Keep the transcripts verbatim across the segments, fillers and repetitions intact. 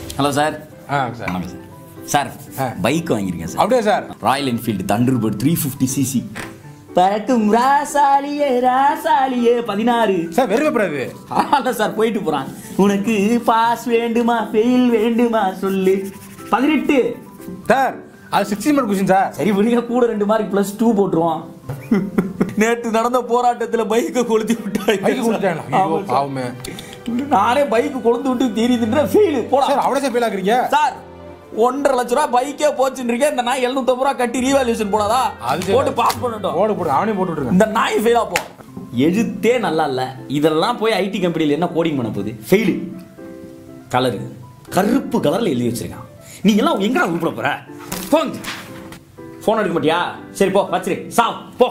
Hello sir. ஆ sir. Sir bike வாங்கிருக்கேன் sir. அப்படியே sir. Royal Enfield Thunderbird three fifty CC. பறக்கும் ராசாலியே ராசாலியே பதினாறு. சார் வெறுப்படாது. ஆமாம் சார் போயிட்டு போகிறான். உனக்கு பாஸ் வேண்டுமா ஃபெயில் வேண்டுமா சொல்லு. பதினெட்டு சார். அது சிக்ஸ்டி மார்க் கொஸ்டின் சார். சரி விடுங்க, கூட ரெண்டு மார்க் ப்ளஸ் டூ போட்டுருவோம். நேற்று நடந்த போராட்டத்தில் பைக்கை கொளுத்தி விட்டாங்க. பைக் கொடுத்தாங்க பாவமே. நானே பைக்கு கொளுத்து விட்டு தெரியுதுன்ற ஃபெயில் போடா. சார் அவ்வளோ சார் ஃபெயில் ஆகுறீங்க சார். ஒன்றரை லட்ச ரூபா பைக்கே போச்சுன்னு இருக்கேன். இந்த நாய் எழுநூத்தம்பது ரூபா கட்டி ரீவால்யூஷன் போடாதா? அது போட்டு பாஸ் பண்ணட்டும். போடு போடு அவனே போட்டு விட்டுருங்க. இந்த நாய் ஃபெயிலா போ. எழுத்தே நல்லா இல்லை. இதெல்லாம் போய் ஐடி கம்பெனியில் என்ன கோடிங் பண்ண போகுது? ஃபெயிலு. கலரு கருப்பு கலரில் எழுதி வச்சிருக்கான். நீங்கெல்லாம் எங்கடா கூப்பிட போற? போங்க. ஃபோன் எடுக்க மாட்டியா? சரி போ வச்சிரு சாவ் போ.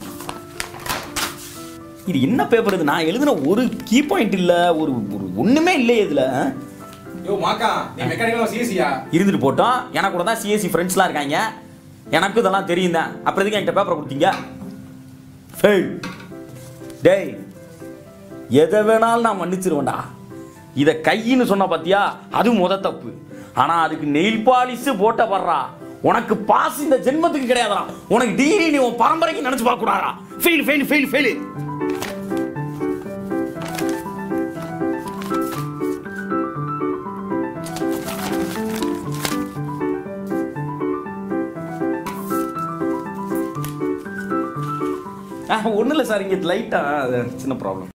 இது என்ன பேப்பர் இது? நான் எழுதுன ஒரு கீ பாயிண்ட் இல்ல, ஒரு ஒரு ஒண்ணுமே இல்லையே இதுல. யோ மாக்கா நீ மெக்கானிக்கல் சிஎஸ்சியா? இருந்துட்டு போட்டோம். எனக்கு கூட தான் சிஎஸ்சி ஃப்ரெண்ட்ஸ்லாம் இருக்காங்க. எனக்கு இதெல்லாம் தெரியும் தான். அப்புறம் எதுக்கு என்கிட்ட பேப்பரை கொடுத்தீங்க? ஃபெயில். டேய் எதை வேணாலும் நான் மன்னிச்சிருவேன்டா. இதை கையின்னு சொன்ன பாத்தியா, அது முத தப்பு. ஆனா அதுக்கு நெயில் பாலிஷ் போட்ட வர்றா. உனக்கு பாஸ் இந்த ஜென்மத்துக்கு கிடையாதா. உனக்கு டிகிரி நீ உன் பரம்பரைக்கு நினைச்சு பார்க்க கூடாதா? Fail fail fail fail. ஒன்றும் இல்லை சார், இங்கே லைட்டாக சின்ன ப்ராப்ளம்.